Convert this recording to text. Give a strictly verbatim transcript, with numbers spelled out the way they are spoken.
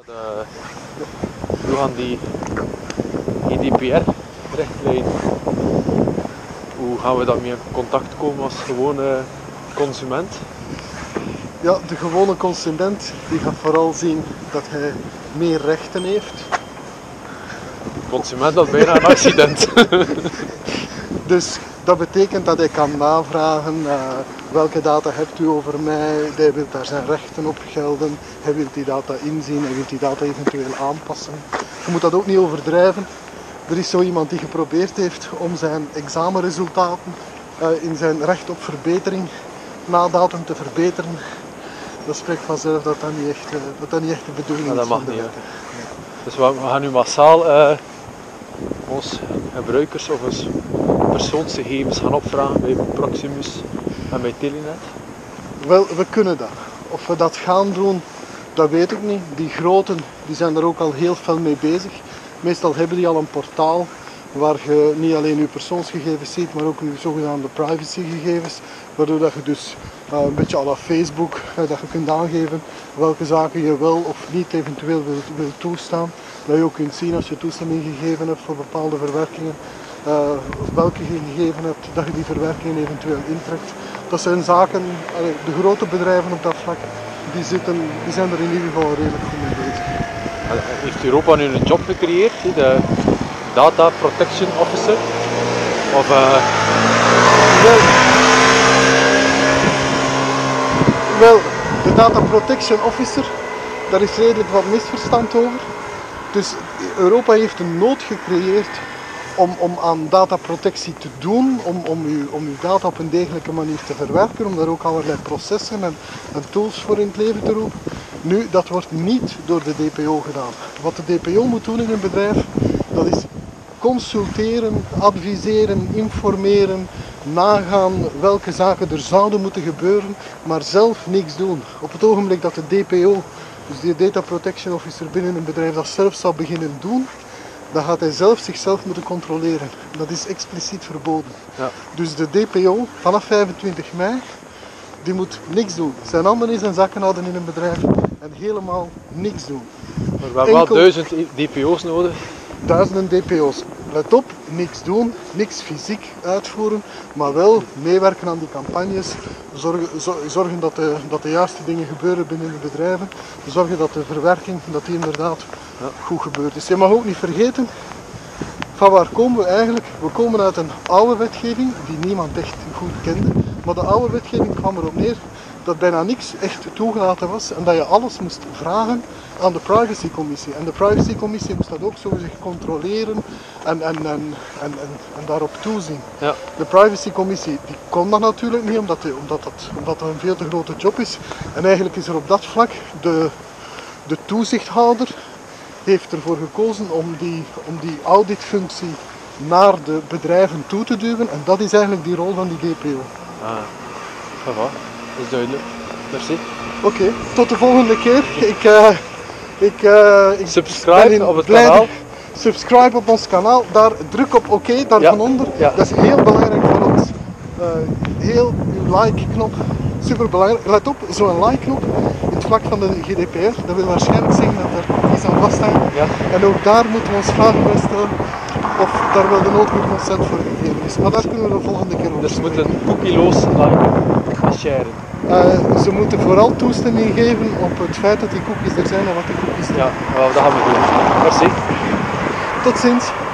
Uh, we gaan die G D P R-richtlijn, hoe gaan we daarmee in contact komen als gewone consument? Ja, de gewone consument die gaat vooral zien dat hij meer rechten heeft. De consument had bijna een accident. Dus dat betekent dat hij kan navragen uh, welke data hebt u over mij, hij wil daar zijn rechten op gelden, hij wil die data inzien, hij wil die data eventueel aanpassen. Je moet dat ook niet overdrijven. Er is zo iemand die geprobeerd heeft om zijn examenresultaten uh, in zijn recht op verbetering na datum te verbeteren. Dat spreekt vanzelf dat dat niet echt, uh, dat dat niet echt de bedoeling ja, is. Dat mag van de niet. wet. Dus we gaan nu massaal uh, ons gebruikers of ons persoonsgegevens gaan opvragen bij Proximus en bij Telenet? Wel, we kunnen dat. Of we dat gaan doen, dat weet ik niet. Die groten die zijn er ook al heel veel mee bezig. Meestal hebben die al een portaal waar je niet alleen je persoonsgegevens ziet, maar ook je zogenaamde privacygegevens. Waardoor dat je dus uh, een beetje à la Facebook, uh, dat je kunt aangeven welke zaken je wel of niet eventueel wilt, wilt toestaan. Dat je ook kunt zien als je toestemming gegeven hebt voor bepaalde verwerkingen, uh, welke je gegeven hebt, dat je die verwerkingen eventueel intrekt. Dat zijn zaken, uh, de grote bedrijven op dat vlak, die, zitten, die zijn er in ieder geval redelijk goed mee bezig. Heeft Europa nu een job gecreëerd, de Data Protection Officer? Of, uh... wel, wel, de Data Protection Officer, daar is redelijk wat misverstand over. Dus Europa heeft een nood gecreëerd om, om aan dataprotectie te doen, om, om, uw, om uw data op een degelijke manier te verwerken, om daar ook allerlei processen en, en tools voor in het leven te roepen. Nu, dat wordt niet door de D P O gedaan. Wat de D P O moet doen in een bedrijf, dat is consulteren, adviseren, informeren, nagaan welke zaken er zouden moeten gebeuren, maar zelf niks doen. Op het ogenblik dat de D P O, dus de Data Protection Officer binnen een bedrijf, dat zelf zou beginnen doen, dan gaat hij zelf zichzelf moeten controleren. Dat is expliciet verboden. Ja. Dus de D P O vanaf vijfentwintig mei, die moet niks doen. Zijn handen in zijn zakken houden in een bedrijf en helemaal niks doen. Maar we hebben Enkel... wel duizend D P O's nodig. Duizenden D P O's. Let op, niks doen, niks fysiek uitvoeren, maar wel meewerken aan die campagnes, zorgen, zorgen dat, de, dat de juiste dingen gebeuren binnen de bedrijven, zorgen dat de verwerking dat die inderdaad ja. goed gebeurd is. Je mag ook niet vergeten, van waar komen we eigenlijk? We komen uit een oude wetgeving die niemand echt goed kende, maar de oude wetgeving kwam erop neer dat bijna niks echt toegelaten was en dat je alles moest vragen aan de privacycommissie. En de privacycommissie moest dat ook zo gezegd controleren en, en, en, en, en, en daarop toezien. Ja. De privacycommissie die kon dat natuurlijk niet, omdat, die, omdat, dat, omdat dat een veel te grote job is. En eigenlijk is er op dat vlak de, de toezichthouder heeft ervoor gekozen om die, om die auditfunctie naar de bedrijven toe te duwen. En dat is eigenlijk die rol van die D P O. Ah, voilà. Dat is duidelijk. Merci. Oké, okay, tot de volgende keer. Ik, uh, ik, uh, ik subscribe op het blij... kanaal. Subscribe op ons kanaal. Daar druk op oké, okay, daar ja. van onder. Ja. Dat is heel belangrijk voor ons. Uh, heel uw like-knop, super belangrijk. Let op, zo'n like-knop in het vlak van de G D P R, dat wil waarschijnlijk zeggen dat er cookies aan vasthangen. Ja. En ook daar moeten we ons vragen bij stellen of daar wel de nodige consent voor gegeven is. Maar daar kunnen we de volgende keer over. Dus we moeten cookieloos like sharen. Uh, ze moeten vooral toestemming geven op het feit dat die cookies er zijn en wat die cookies zijn. Ja, wel, dat gaan we doen. Merci. Tot ziens.